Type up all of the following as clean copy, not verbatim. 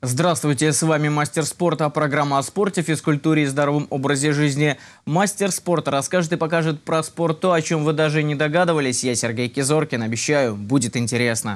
Здравствуйте, с вами Мастер спорта, программа о спорте, физкультуре и здоровом образе жизни. Мастер спорта расскажет и покажет про спорт то, о чем вы даже не догадывались. Я Сергей Кизоркин, обещаю, будет интересно.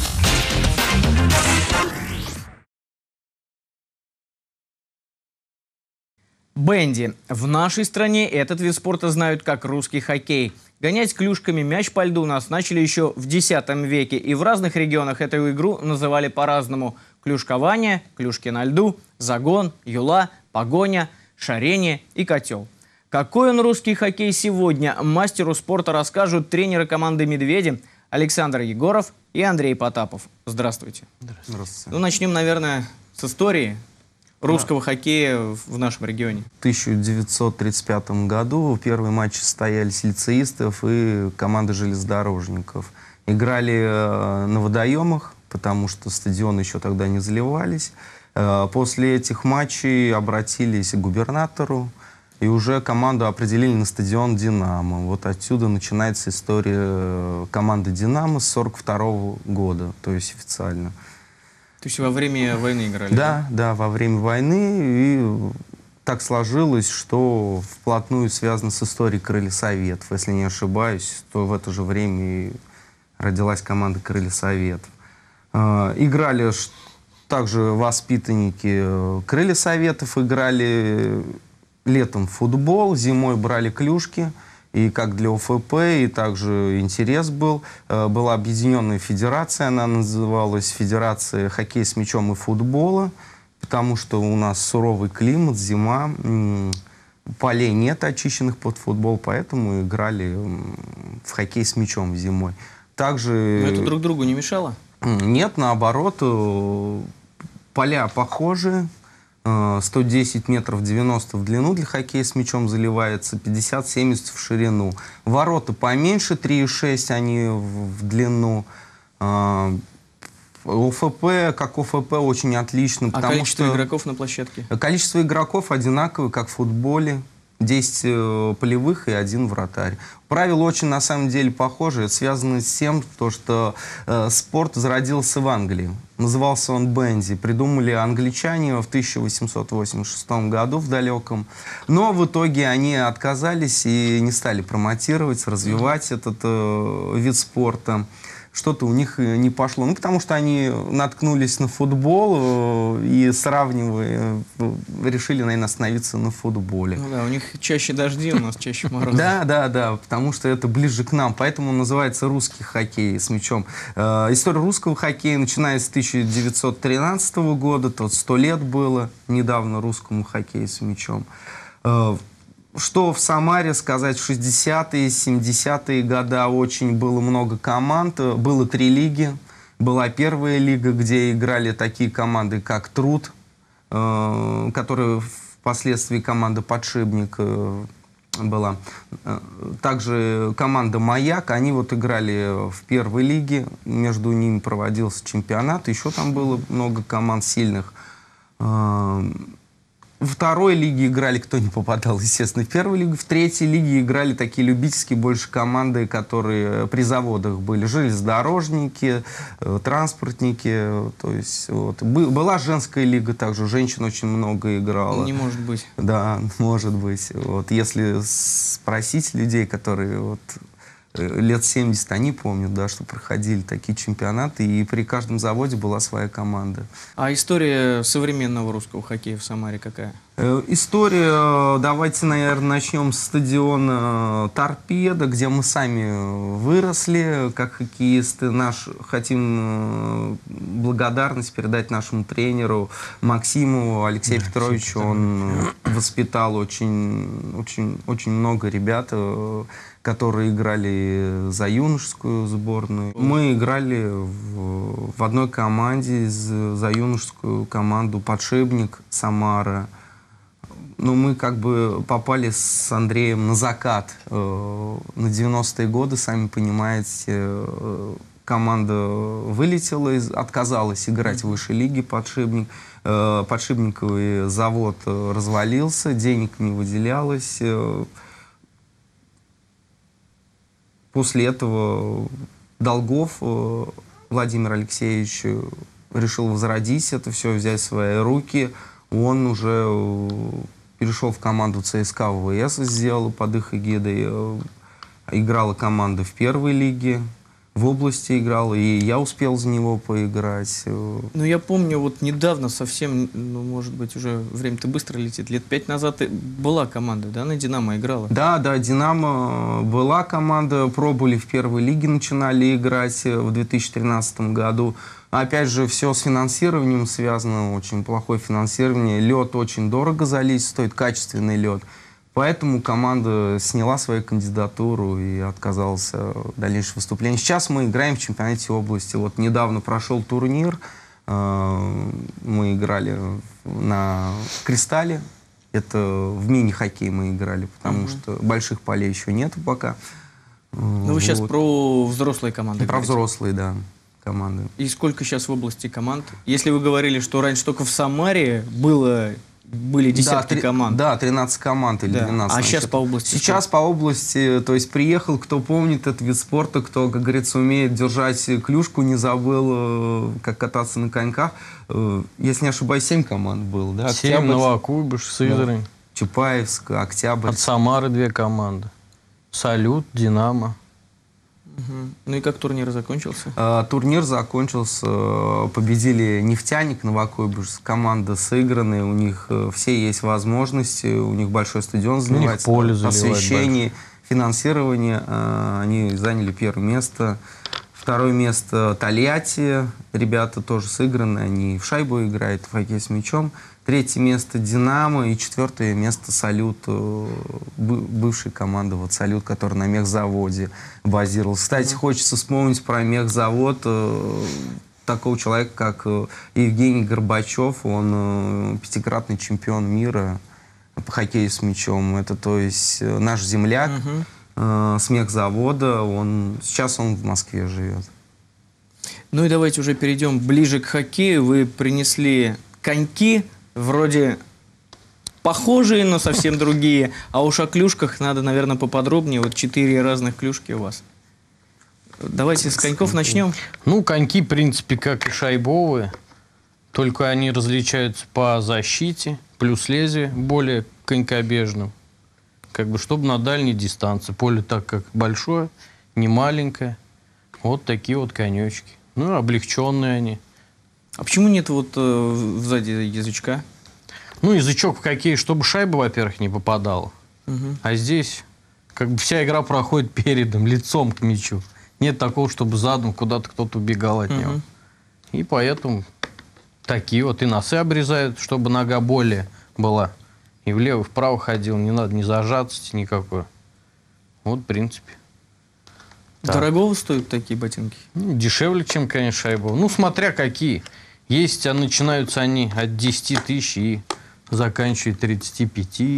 Бенди. В нашей стране этот вид спорта знают как русский хоккей. Гонять клюшками мяч по льду нас начали еще в X веке, и в разных регионах эту игру называли по-разному. Клюшкование, клюшки на льду, загон, юла, погоня, шарение и котел. Какой он русский хоккей сегодня, мастеру спорта расскажут тренеры команды «Медведи» Александр Егоров и Андрей Потапов. Здравствуйте. Здравствуйте. Ну, начнем, наверное, с истории русского хоккея в нашем регионе. В 1935 году первые матчи состоялись лицеистов и команды железнодорожников. Играли на водоемах, потому что стадионы еще тогда не заливались. После этих матчей обратились к губернатору, и уже команду определили на стадион «Динамо». Вот отсюда начинается история команды «Динамо» с 1942 года, то есть официально. То есть во время войны играли? Да, во время войны. И так сложилось, что вплотную связано с историей Крылья Советов. Если не ошибаюсь, то в это же время и родилась команда Крылья Советов. Играли также воспитанники Крылья Советов, играли летом в футбол, зимой брали клюшки. И как для ОФП, и также интерес был. Была объединенная федерация, она называлась Федерация хоккея с мячом и футбола, потому что у нас суровый климат, зима, полей нет очищенных под футбол, поэтому играли в хоккей с мячом зимой. Также... Но это друг другу не мешало? Нет, наоборот, поля похожие. 110 метров 90 в длину для хоккея с мячом заливается, 50-70 в ширину. Ворота поменьше, 3,6 они в длину. ОФП, как ОФП, очень отлично. А количество игроков на площадке? Количество игроков одинаковое, как в футболе. 10 полевых и 1 вратарь. Правила очень, на самом деле, похожи. Это связано с тем, что спорт зародился в Англии. Назывался он бенди. Придумали англичане в 1886 году в далеком. Но в итоге они отказались и не стали промотировать, развивать этот вид спорта. Что-то у них не пошло. Ну, потому что они наткнулись на футбол и, сравнивая, решили, наверное, остановиться на футболе. Ну да, у них чаще дожди, у нас чаще морозы. Да, потому что это ближе к нам. Поэтому он называется русский хоккей с мячом. История русского хоккея начинается с 1913 года. Тут 100 лет было недавно русскому хоккею с мячом. Что в Самаре сказать, в 60-е, 70-е годы очень было много команд. Было 3 лиги. Была первая лига, где играли такие команды, как «Труд», которая впоследствии команда «Подшипник» была. Также команда «Маяк». Они вот играли в первой лиге. Между ними проводился чемпионат. Еще там было много команд сильных. Во второй лиге играли, кто не попадал, естественно, в первую лигу. В третьей лиге играли такие любительские больше команды, которые при заводах были. Железнодорожники, транспортники. То есть, вот. Была женская лига также, женщин очень много играло. Не может быть. Да, может быть. Вот. Если спросить людей, которые... Вот, лет 70 они помнят, да, что проходили такие чемпионаты, и при каждом заводе была своя команда. А история современного русского хоккея в Самаре какая? История, давайте, наверное, начнем с стадиона «Торпедо», где мы сами выросли как хоккеисты. Хотим благодарность передать нашему тренеру Максимову Алексею Петровичу. Он воспитал очень много ребят, которые играли за юношескую сборную. Мы играли в одной команде за юношескую команду «Подшипник» Самара. Но мы как бы попали с Андреем на закат. На 90-е годы, сами понимаете, команда вылетела, отказалась играть в высшей лиге «Подшипник». Подшипниковый завод развалился, денег не выделялось. После этого долгов Владимир Алексеевич решил возродить это все, взять в свои руки. Он уже перешел в команду ЦСКА ВВС, сделал под их эгидой. Играла команда в первой лиге, в области играл, и я успел за него поиграть. Ну, я помню, вот недавно совсем, ну, может быть, уже время-то быстро летит, лет 5 назад была команда, да, на «Динамо» играла? Да, «Динамо» была команда, пробовали в первой лиге, начинали играть в 2013 году. Опять же, все с финансированием связано, очень плохое финансирование. Лед очень дорого залить, стоит качественный лед. Поэтому команда сняла свою кандидатуру и отказалась от дальнейшего выступления. Сейчас мы играем в чемпионате области. Вот недавно прошел турнир. Мы играли на «Кристалле». Это в мини-хоккей мы играли, потому что больших полей еще нету пока. Ну, вы сейчас про взрослые команды Про говорите. взрослые, да, команды. И сколько сейчас в области команд? Если вы говорили, что раньше только в Самаре были десятки команд. Да, 13 команд или 12. А сейчас по области? Сейчас по области, то есть приехал, кто помнит этот вид спорта, кто, как говорится, умеет держать клюшку, не забыл, как кататься на коньках. Если не ошибаюсь, 7 команд было. Да? 7, Новокуйбышев, Сызрань. Да. Чапаевск, Октябрь. От Самары 2 команды. «Салют», «Динамо». Ну и как турнир закончился? Турнир закончился, победили «Нефтяник», Новокуйбышев, команда сыгранная, у них все есть возможности, у них большой стадион занимается, освещение, финансирование, они заняли первое место. Второе место Тольятти, ребята тоже сыгранные, они в шайбу играют, в хоккей с мячом. Третье место «Динамо» и четвертое место «Салют», бывшая команда вот «Салют», которая на мехзаводе базировалась. Кстати, хочется вспомнить про мехзавод такого человека, как Евгений Горбачев. Он пятикратный чемпион мира по хоккею с мячом. Это, то есть, наш земляк с мехзавода. Сейчас он в Москве живет. Ну и давайте уже перейдем ближе к хоккею. Вы принесли коньки, вроде похожие, но совсем другие. А уж о клюшках надо, наверное, поподробнее. Вот 4 разных клюшки у вас. Давайте с коньков начнем. Ну, коньки, в принципе, как и шайбовые. Только они различаются по защите, плюс лезвие более конькобежным. Как бы, чтобы на дальней дистанции. Поле так как большое, не маленькое. Вот такие вот конечки. Ну, облегченные они. А почему нет вот сзади язычка? Ну, язычок в хоккее, чтобы шайба, во-первых, не попадала. А здесь как бы вся игра проходит передом, лицом к мячу. Нет такого, чтобы задом куда-то кто-то убегал от него. И поэтому такие вот и носы обрезают, чтобы нога более была. И влево, и вправо ходил, не надо ни зажатости никакой. Вот, в принципе. Дорого стоят такие ботинки? Ну, дешевле, чем, конечно, шайбовые. Ну, смотря какие. Есть, а начинаются они от 10 тысяч и заканчивают 35.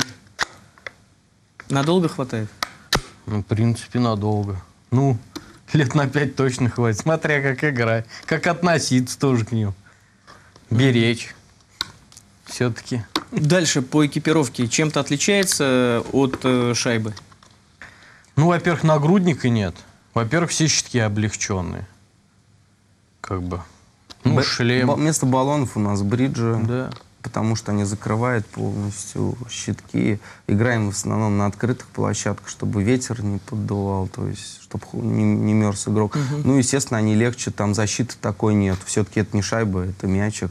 Надолго хватает? Ну, в принципе, надолго. Ну, лет на 5 точно хватит. Смотря как играть. Как относиться тоже к ним. Беречь. Все-таки. Дальше по экипировке чем-то отличается от шайбы? Ну, во-первых, нагрудника нет. Во-первых, все щитки облегченные. Как бы. Ну, шлем. Вместо баллонов у нас бриджи. Да. Потому что они закрывают полностью щитки. Играем в основном на открытых площадках, чтобы ветер не поддувал, то есть, чтобы не мерз игрок. Ну, естественно, они легче, там защиты такой нет. Все-таки это не шайба, это мячик.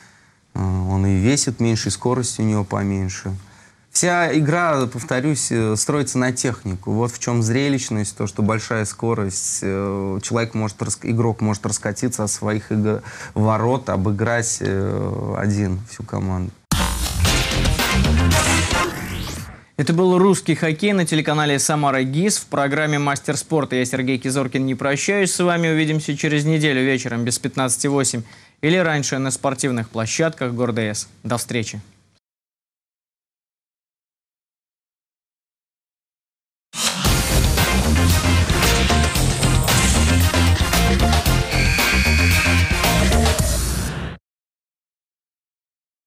Он и весит меньше, и скорость у него поменьше. Вся игра, повторюсь, строится на технику. Вот в чем зрелищность, то, что большая скорость. Игрок может раскатиться от своих ворот, обыграть один всю команду. Это был русский хоккей на телеканале «Самара ГИС» в программе «Мастер спорта». Я, Сергей Кизоркин, не прощаюсь с вами. Увидимся через неделю вечером без 15:08 или раньше на спортивных площадках города С. До встречи.